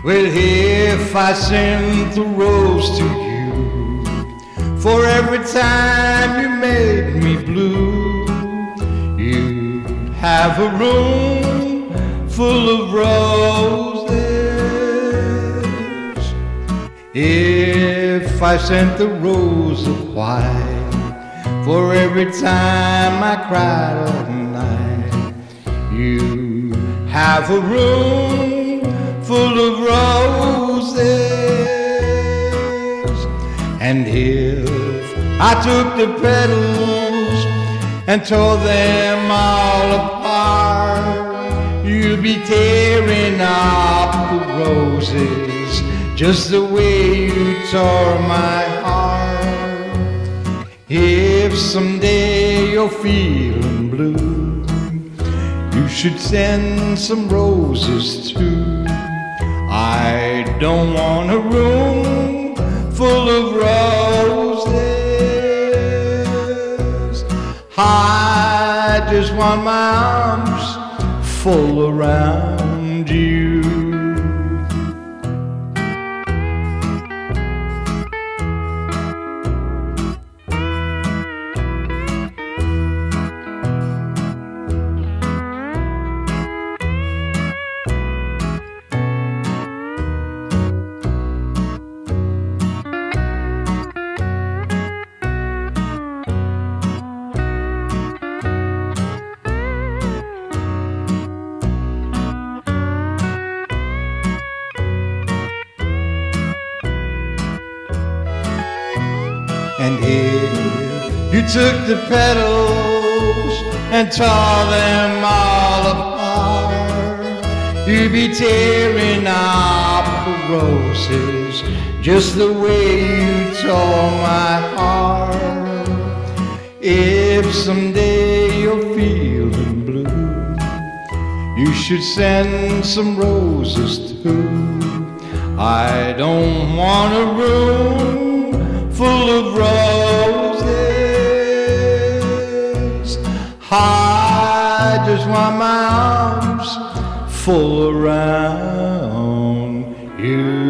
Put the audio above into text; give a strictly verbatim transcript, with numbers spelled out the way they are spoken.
Well, if I sent the rose to you for every time you made me blue, you'd have a room full of roses. If I sent the rose of white for every time I cried all night, you'd have a room full of roses. And if I took the petals and tore them all apart, you'd be tearing up the roses just the way you tore my heart. If someday you're feeling blue, you should send some roses too. I don't want a room full of roses. I just want my arms full around you. And if you took the petals and tore them all apart, you'd be tearing up the roses just the way you tore my heart. If someday you're feeling blue, you should send some roses too. I don't want a room full of roses. I just want my arms full around you.